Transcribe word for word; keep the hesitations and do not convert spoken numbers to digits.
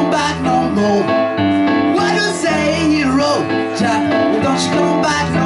come back no more. What you say, hero? Jack, well, don't you come back